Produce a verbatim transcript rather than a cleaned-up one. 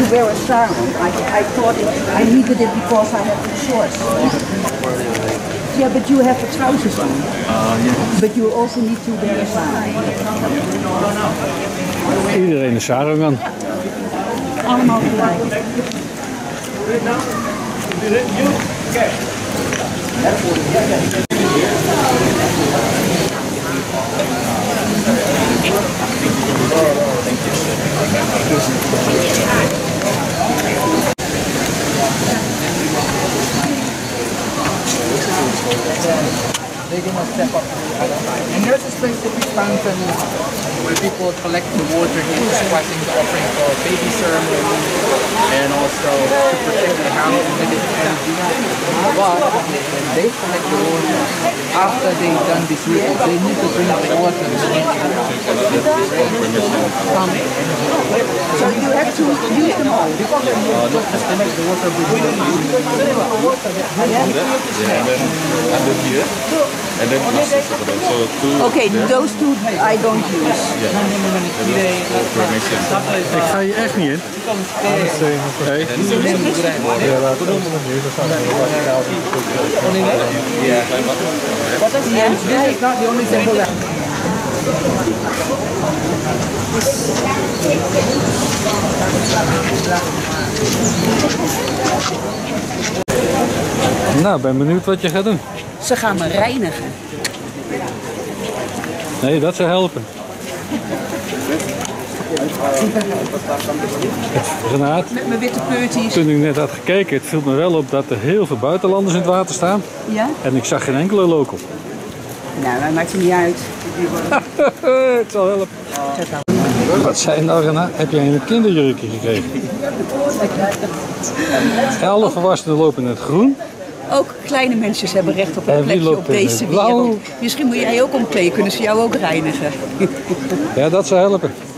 wear a sarong. I, I thought it, I needed it because I have the shorts. Yeah, but you have the trousers on. Uh, yeah. But you also need to wear a sarong. Iedereen een sarong aan. Allemaal gelijk. They're gonna step up. And there's a specific fountain where people collect the water here, sacrificing the offering for baby ceremony and also to protect the house and negative energy. But when they collect the water, after they've done this ritual, they need to bring the water to the So you have to use them all. Uh, not just to make the water breathe. And then so two. Okay, those two I don't use. Ik ga hier echt niet in. Nee. Yeah, this is not the only symbol that. Nou, ben benieuwd wat je gaat doen. Ze gaan me reinigen. Nee, dat zou helpen. Renaat, Met mijn witte peurtjes. toen ik net had gekeken, het viel me wel op dat er heel veel buitenlanders in het water staan. Ja? En ik zag geen enkele local. Nou, dat maakt het niet uit. Het zal helpen. Wat zei nou, Renaat? Heb jij een kinderjurkje gekregen? Alle volwassenen lopen in het groen. Ook kleine mensjes hebben recht op En een wie plekje loopt op in deze het blauw? wereld. Misschien moet jij ook omkleden, kunnen ze jou ook reinigen. Ja, dat zou helpen.